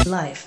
Life.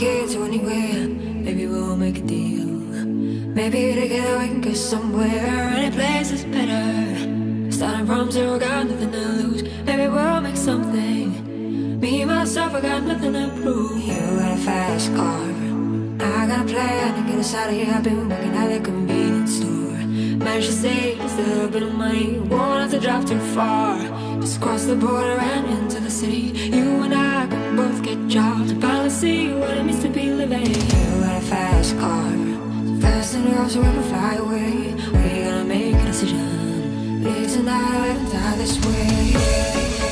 get to anywhere. Maybe we'll make a deal. Maybe together we can get somewhere. Any place is better. Starting from zero, got nothing to lose. Maybe we'll make something. Me, myself, I got nothing to prove. You got a fast car, I got a plan to get us out of here. I've been working at the convenience store. Managed to save just a little bit of money. Won't have to drive too far. Just cross the border and into the city. You and I can both get jobs and finally see what it means to be living. You got a fast car, so fast enough so we can fly away. We're gonna make a decision. Leave tonight or let die this way.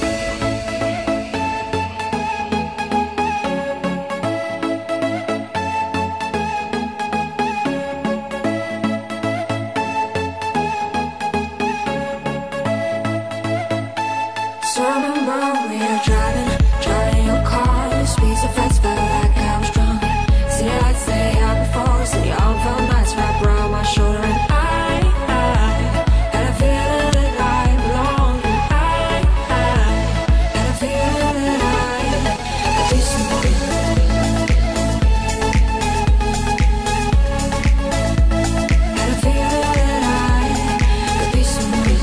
So I remember we were driving in your car. The speed so fast, felt like I was drunk. City lights lay out before, city all felt nice wrapped around my shoulder. And I had a feeling that I belonged. I had a feeling that I could be something. Had a feeling that I could be something.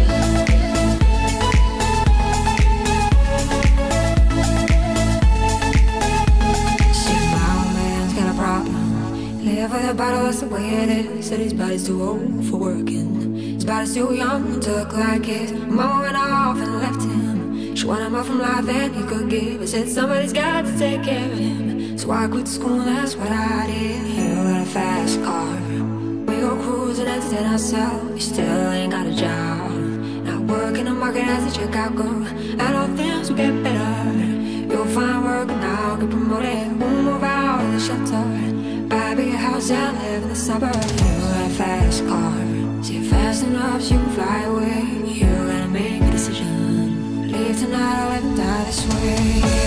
Live with a bottle, that's the way it is. Said his body's too old for working. His body's too young to look like his. Mama went off and left him. She wanted more from life than he could give. I said somebody's got to take care of him. So I quit school and that's what I did. You got a fast car, we go cruising, entertain ourselves. You still ain't got a job. Not working the market as a checkout girl. And all things will get better. You'll find work and I'll get promoted. We'll move out of the shelter, buy a bigger house and live in the suburbs. You got a fast car, so you're fast enough so you can fly away. You gotta make a decision. Leave tonight or let me die this way.